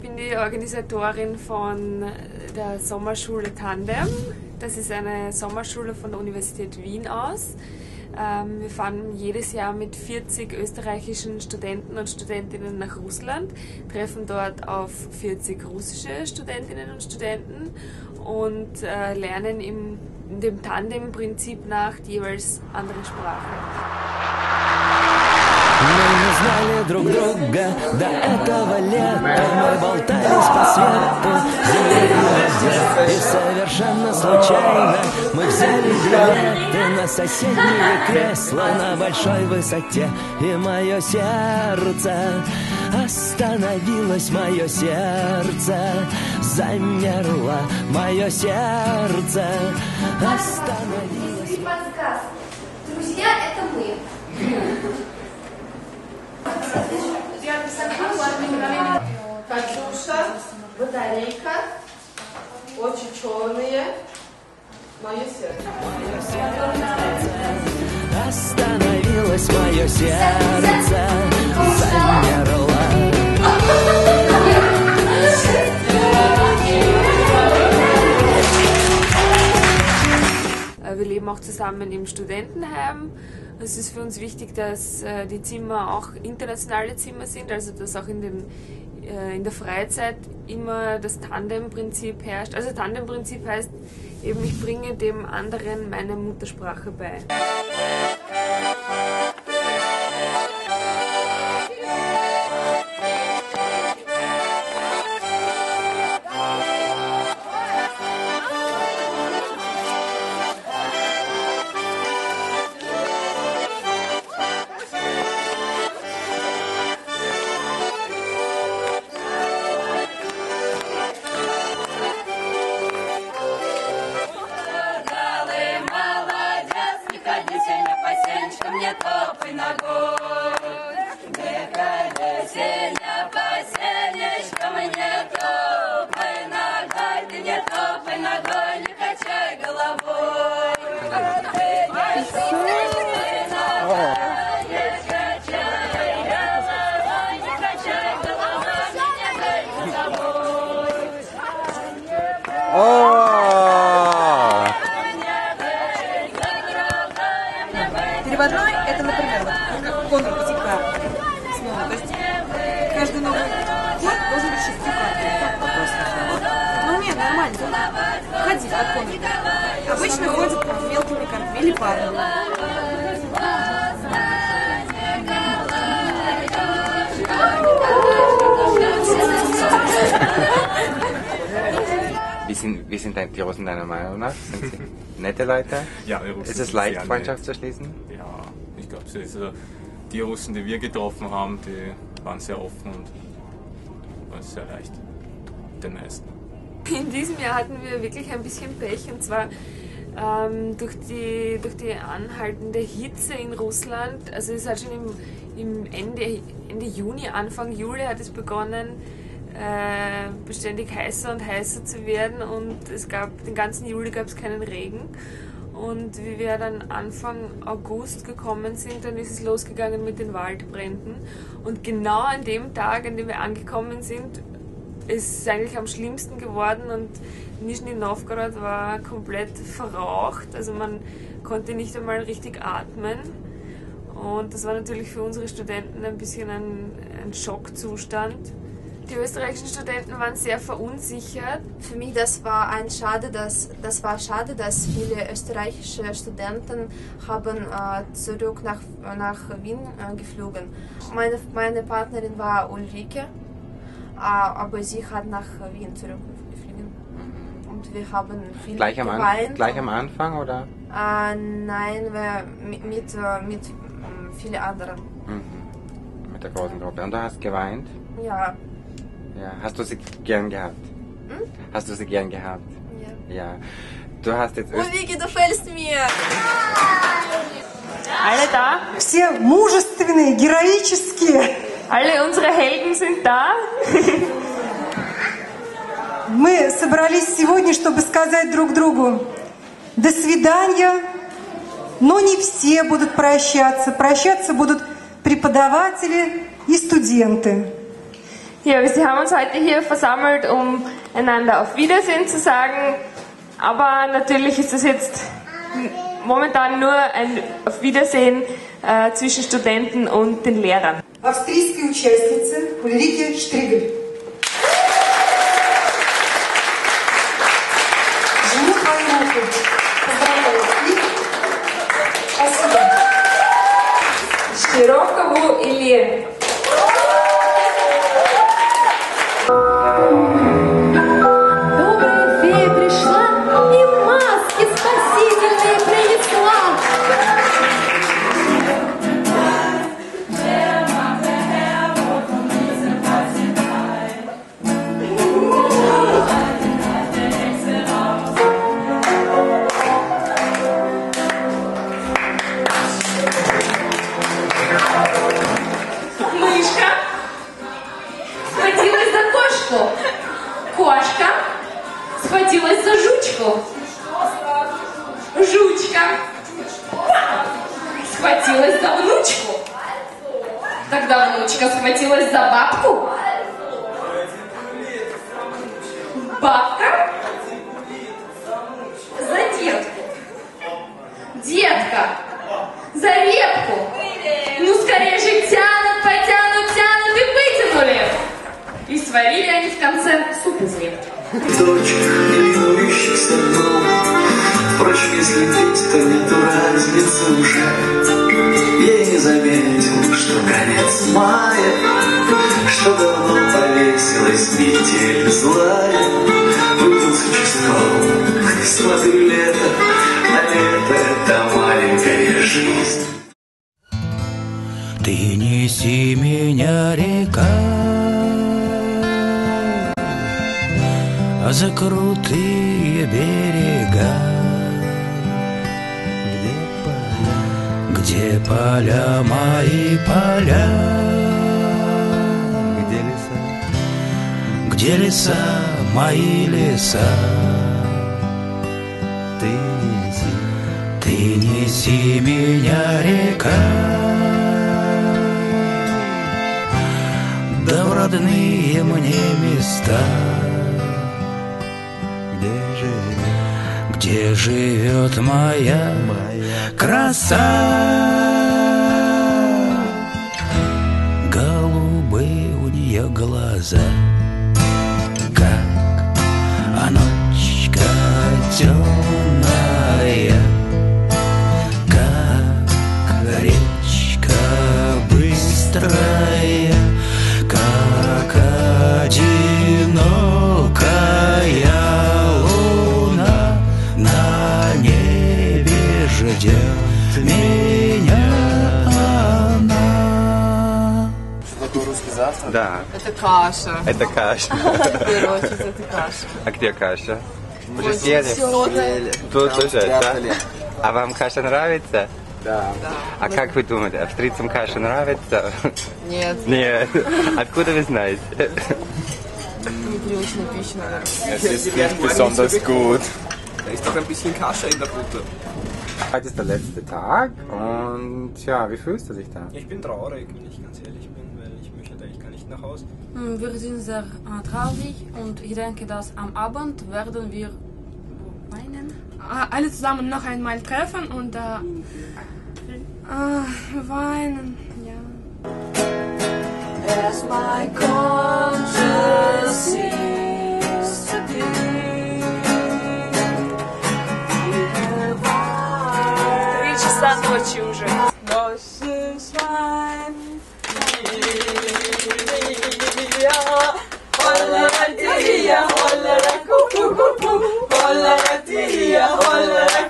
Ich bin die Organisatorin von der Sommerschule Tandem. Das ist eine Sommerschule von der Universität Wien aus. Wir fahren jedes Jahr mit 40 österreichischen Studenten und Studentinnen nach Russland, treffen dort auf 40 russische Studentinnen und Studenten und lernen in dem Tandem-Prinzip nach die jeweils andere Sprache. Мы не знали друг друга до этого лета. Мы болтались по свету, земле и воде. И совершенно случайно мы взяли билеты на соседние кресла на большой высоте. И мое сердце остановилось, мое сердце замерло, мое сердце остановилось. Подсказ. Друзья, это мы. Катюша, батарейка, очи черные, мое сердце. Остановилось мое сердце, замерло. Wir leben auch zusammen im Studentenheim. Es ist für uns wichtig, dass die Zimmer auch internationale Zimmer sind, also dass auch in der Freizeit immer das Tandem-Prinzip herrscht. Also Tandem-Prinzip heißt eben, ich bringe dem anderen meine Muttersprache bei. Не топай ногой, не ходи сильно по сенечкам, не топай ногой, ты не топай ногой, не качай головой. Ты не топай ногой, не качай головой, не качай головой, не дай за собой. Переводной – это, например, вот, как контур косяка снова. То есть каждый новый ход должен быть 6 картами. Ну нет, нормально. Ходить под контур. Обычно ходят мелкими картами или парами. Wie sind die Russen deiner Meinung nach? Sind sie nette Leute? Ja, die Russen ist es leicht, Freundschaft zu schließen? Ja, ich glaube so. Also die Russen, die wir getroffen haben, die waren sehr offen und waren sehr leicht. Den meisten. In diesem Jahr hatten wir wirklich ein bisschen Pech, und zwar durch die anhaltende Hitze in Russland. Also es hat schon im Ende Juni, Anfang Juli hat es begonnen, beständig heißer und heißer zu werden, und den ganzen Juli gab es keinen Regen. Und wie wir dann Anfang August gekommen sind, dann ist es losgegangen mit den Waldbränden. Und genau an dem Tag, an dem wir angekommen sind, ist es eigentlich am schlimmsten geworden, und Nischni Novgorod war komplett verraucht. Also man konnte nicht einmal richtig atmen. Und das war natürlich für unsere Studenten ein bisschen ein Schockzustand. Die österreichischen Studenten waren sehr verunsichert. Für mich das war schade, dass viele österreichische Studenten haben zurück nach Wien geflogen. Meine Partnerin war Ulrike, aber sie hat nach Wien zurückgeflogen. Und wir haben viel geweint. Gleich am Anfang, oder? Nein, mit vielen anderen. Mit der großen Gruppe. Und du hast geweint? Ja. Ja. Hast du sie gern gehabt? Hm? Hast du sie gern gehabt? Ja. Ja. Du hast jetzt... Ulrike, du fehlst mir! Alle da? Все мужественные, героические. Alle unsere Helden sind da. Мы собрались сегодня, чтобы сказать друг другу «до свидания», но не все будут прощаться. Прощаться будут преподаватели и студенты. Ja, wir haben uns heute hier versammelt, um einander auf Wiedersehen zu sagen. Aber natürlich ist das jetzt momentan nur ein Auf Wiedersehen zwischen Studenten und den Lehrern. Австрийской участнице Ульрике Штригель. Жму твою руку. Поздравляю. Спасибо. Широкову Илье. Добрая фея пришла и маски спасительные принесла. Мышка схватилась за кошку. Кошка схватилась за жучку. Жучка схватилась за внучку. Тогда внучка схватилась за бабку. Бабка за детку. Детка за репку. Ну скорее же тянут, потянут, тянут и вытянули. И сварили они в конце суп из репки. Дочь ленующихся дом. Впрочем, если петь, то нету разницы уже. Я и не заметил, что конец мая, что давно повесилась метель злая. Выпил с участком, смотрю лето, а лето — это маленькая жизнь. Ты неси меня, река, за крутые берега, где поля мои поля, где леса мои леса. Ты неси меня, река, да в родные мне места, где живет моя краса. Голубые у нее глаза, как ночка темная, как речка быстрая, как одинокая луна на небе ждет меня она. Что такое русский завтрак? Да. Это каша. Это каша. В первую очередь, это каша. А где каша? Уже съели? Тут уже, да? А вам каша нравится? Да. А как вы думаете, австрийцам каша нравится? Нет. Нет. Откуда вы знаете? Непривычная пища, наверное. Es ist nicht besonders gut. Da ist doch ein bisschen Kasche in der Butter. Heute ist der letzte Tag und ja, wie fühlst du dich da? Ich bin traurig, wenn ich ganz ehrlich bin, weil ich möchte eigentlich gar nicht nach Hause. Wir sind sehr traurig und ich denke, dass am Abend werden wir weinen. Alle zusammen noch einmal treffen und weinen, ja. As my conscience seems to be, 3 часа ночи уже. Holla,